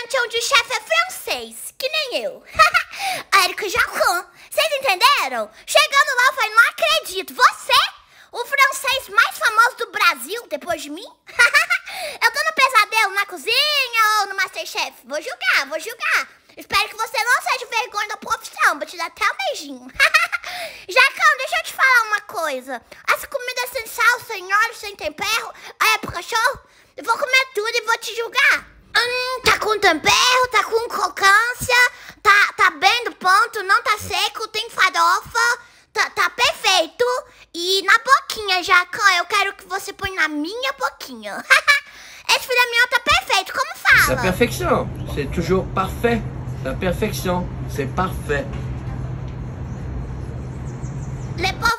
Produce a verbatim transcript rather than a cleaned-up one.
restaurante onde o chefe é francês, que nem eu. Érica Jacquin, vocês entenderam? Chegando lá, eu falei, não acredito, você, o francês mais famoso do Brasil, depois de mim? Eu tô no pesadelo na cozinha ou no Masterchef? Vou julgar, vou julgar. Espero que você não seja vergonha da profissão, vou te dar até um beijinho. Jacão, deixa eu te falar uma coisa. Essa comida é sem sal, sem óleo, sem tempero, é pro cachorro? Eu vou comer tudo e vou te julgar. Hum, tá com tempero, tá com crocância, tá, tá bem do ponto, não tá seco, tem farofa, tá, tá perfeito. E na boquinha, Jacão, eu quero que você põe na minha boquinha. Esse filé mignon tá perfeito, como fala? La perfection, c'est toujours parfait. La perfection, c'est parfait. Le